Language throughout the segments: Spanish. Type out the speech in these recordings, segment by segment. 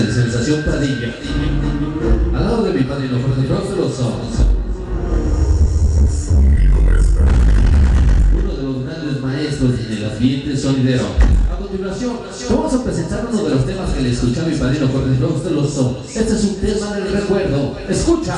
de Sensación Padilla. Al lado de mi padrino Jorge Frost, los ojos. Uno de los grandes maestros en el ambiente sonidero. A continuación, vamos a presentar uno de los temas que le escuché a mi padrino Jorge Frost, los ojos. Este es un tema del recuerdo. ¡Escucha!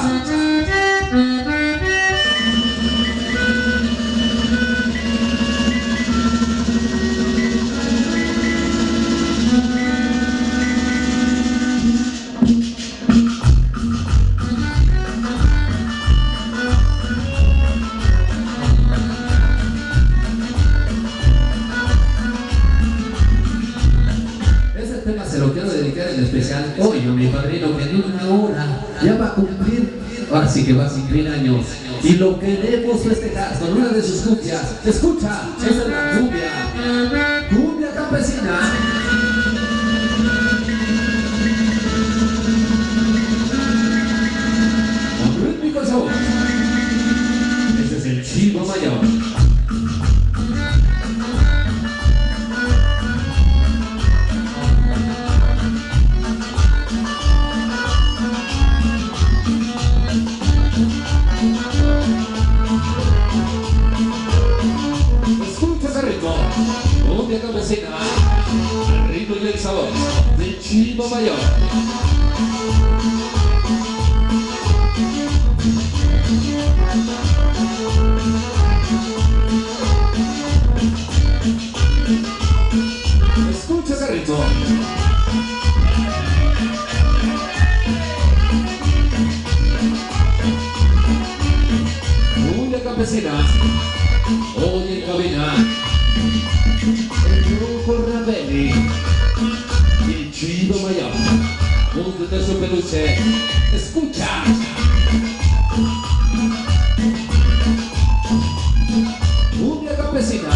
Se lo quiero dedicar en especial hoy a mi padrino, que en una hora ya va a cumplir, ahora sí que va a cumplir años, y lo queremos festejar con una de sus cumbias. Escucha, esa es la cumbia campesina. Con rítmico sabor. Este es el Chivo Mayor. Cumbia campesina, el ritmo y el sabor del Chivo Mayor. Escucha ese ritmo. Cumbia campesina, hoy en cabina. El grupo Ravelli y el Chivo Mayor, junto de su peluche. Escucha. Cumbia campesina.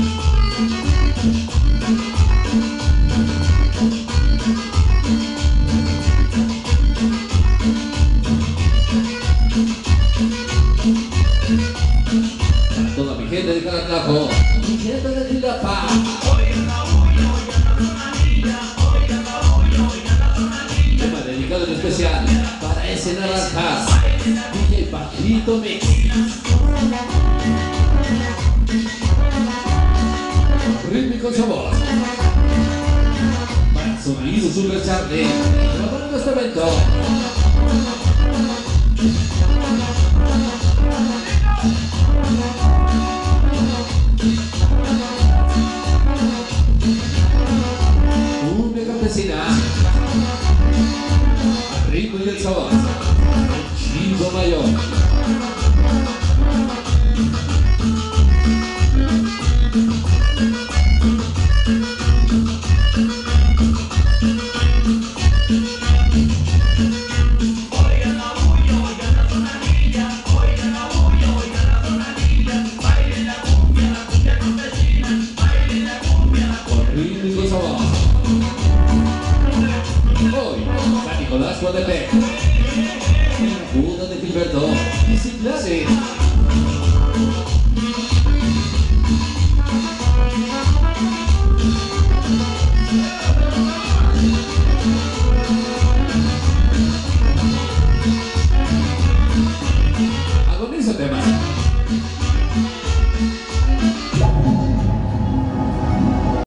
Para toda mi gente de Calatlaco, mi gente de Tilapa. Tema dedicado en especial para ese naranja, DJ Paquito Mix. Rítmico sabor. Para sonido Super Charlie, grabando este evento. Cumbia campesina, el ritmo y el sabor, el Chivo Mayor. Hoy, San Nicolás Guadalete, Buda de Gilberto y Citlali.